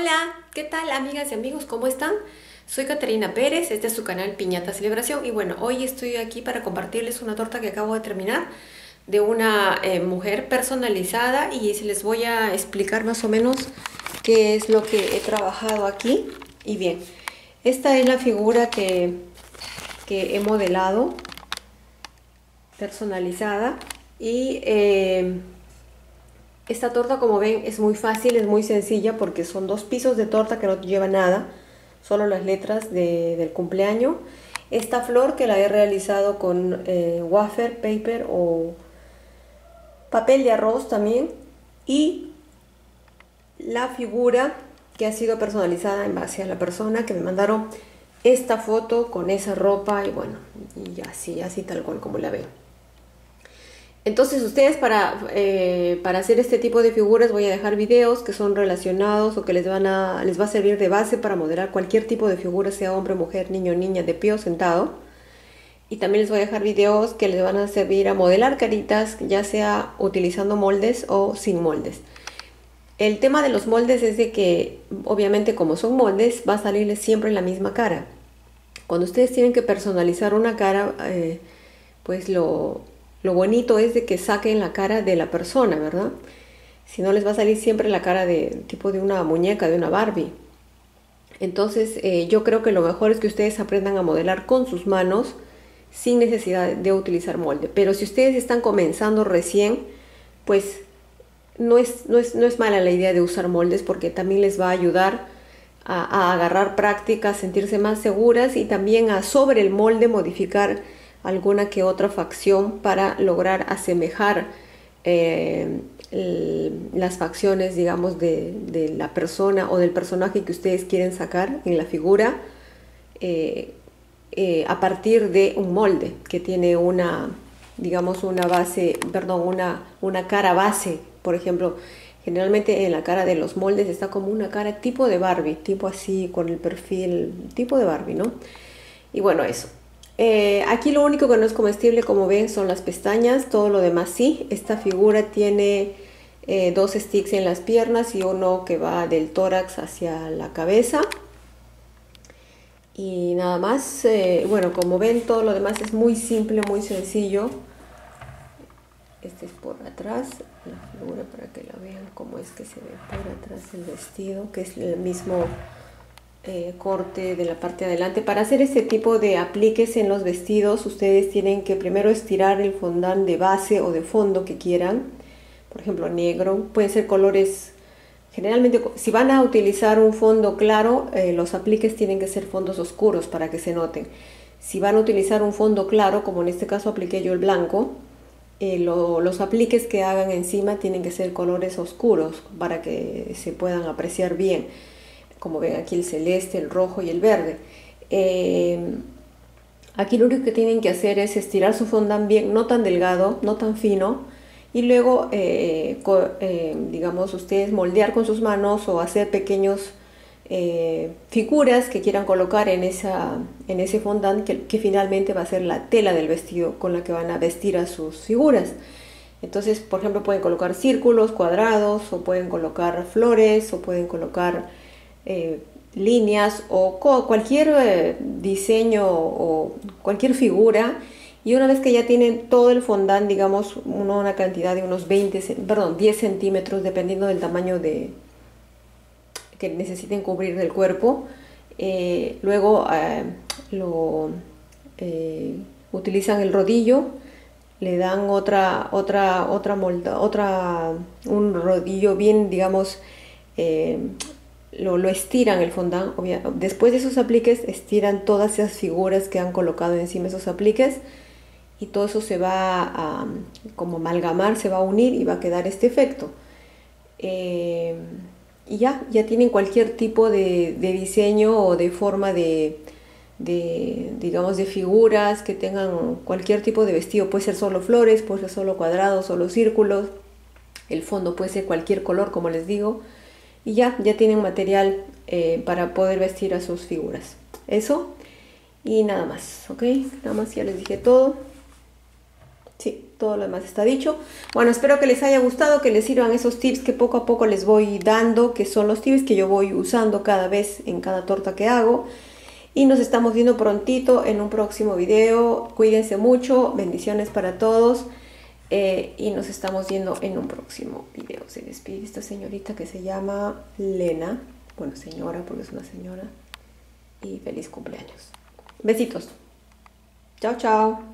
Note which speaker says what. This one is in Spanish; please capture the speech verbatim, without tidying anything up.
Speaker 1: Hola, ¿qué tal amigas y amigos? ¿Cómo están? Soy Caterina Pérez, este es su canal Piñata Celebración y bueno, hoy estoy aquí para compartirles una torta que acabo de terminar de una eh, mujer personalizada y les voy a explicar más o menos qué es lo que he trabajado aquí. Y bien, esta es la figura que, que he modelado, personalizada y... Eh, Esta torta, como ven, es muy fácil, es muy sencilla porque son dos pisos de torta que no lleva nada, solo las letras de, del cumpleaños. Esta flor que la he realizado con eh, wafer paper o papel de arroz también. Y la figura que ha sido personalizada en base a la persona que me mandaron esta foto con esa ropa y bueno, y así, así tal cual como la veo. Entonces ustedes para, eh, para hacer este tipo de figuras voy a dejar videos que son relacionados o que les, van a, les va a servir de base para modelar cualquier tipo de figura, sea hombre, mujer, niño, niña, de pie o sentado. Y también les voy a dejar videos que les van a servir a modelar caritas, ya sea utilizando moldes o sin moldes. El tema de los moldes es de que obviamente como son moldes va a salirles siempre la misma cara. Cuando ustedes tienen que personalizar una cara, eh, pues lo... Lo bonito es de que saquen la cara de la persona, ¿verdad? Si no les va a salir siempre la cara de tipo de una muñeca, de una Barbie. Entonces eh, yo creo que lo mejor es que ustedes aprendan a modelar con sus manos sin necesidad de utilizar molde. Pero si ustedes están comenzando recién, pues no es, no es, no es mala la idea de usar moldes porque también les va a ayudar a, a agarrar práctica, a sentirse más seguras y también a sobre el molde modificar alguna que otra facción para lograr asemejar eh, el, las facciones, digamos, de, de la persona o del personaje que ustedes quieren sacar en la figura eh, eh, a partir de un molde que tiene una, digamos, una base, perdón, una, una cara base. Por ejemplo, generalmente en la cara de los moldes está como una cara tipo de Barbie, tipo así, con el perfil tipo de Barbie, ¿no? Y bueno, eso. Eh, aquí lo único que no es comestible, como ven, son las pestañas, todo lo demás sí. Esta figura tiene eh, dos sticks en las piernas y uno que va del tórax hacia la cabeza. Y nada más, eh, bueno, como ven, todo lo demás es muy simple, muy sencillo. Este es por atrás, la figura para que la vean cómo es que se ve por atrás el vestido, que es el mismo... Eh, corte de la parte de adelante. Para hacer este tipo de apliques en los vestidos ustedes tienen que primero estirar el fondant de base o de fondo que quieran, por ejemplo negro, pueden ser colores, generalmente si van a utilizar un fondo claro eh, los apliques tienen que ser fondos oscuros para que se noten. Si van a utilizar un fondo claro, como en este caso apliqué yo el blanco, eh, lo, los apliques que hagan encima tienen que ser colores oscuros para que se puedan apreciar bien. Como ven aquí el celeste, el rojo y el verde. Eh, aquí lo único que tienen que hacer es estirar su fondant bien, no tan delgado, no tan fino, y luego, eh, eh, digamos, ustedes moldear con sus manos o hacer pequeños eh, figuras que quieran colocar en, esa, en ese fondant que, que finalmente va a ser la tela del vestido con la que van a vestir a sus figuras. Entonces, por ejemplo, pueden colocar círculos, cuadrados, o pueden colocar flores, o pueden colocar Eh, líneas o cualquier eh, diseño o cualquier figura. Y una vez que ya tienen todo el fondant, digamos uno, una cantidad de unos veinte, perdón, diez centímetros dependiendo del tamaño de que necesiten cubrir del cuerpo, eh, luego eh, lo eh, utilizan el rodillo, le dan otra otra otra molda, otra un rodillo bien, digamos, eh, Lo, lo estiran el fondant. Después de esos apliques estiran todas esas figuras que han colocado encima de esos apliques y todo eso se va a como amalgamar, se va a unir y va a quedar este efecto. Eh, y ya, ya tienen cualquier tipo de, de diseño o de forma de, de, digamos, de figuras que tengan cualquier tipo de vestido. Puede ser solo flores, puede ser solo cuadrados, solo círculos. El fondo puede ser cualquier color, como les digo. Y ya, ya tienen material eh, para poder vestir a sus figuras. Eso y nada más, ¿ok? Nada más, ya les dije todo. Sí, todo lo demás está dicho. Bueno, espero que les haya gustado, que les sirvan esos tips que poco a poco les voy dando, que son los tips que yo voy usando cada vez en cada torta que hago. Y nos estamos viendo prontito en un próximo video. Cuídense mucho, bendiciones para todos. Eh, y nos estamos viendo en un próximo video. Se despide esta señorita que se llama Lena. Bueno, señora, porque es una señora. Y feliz cumpleaños. Besitos. Chao, chao.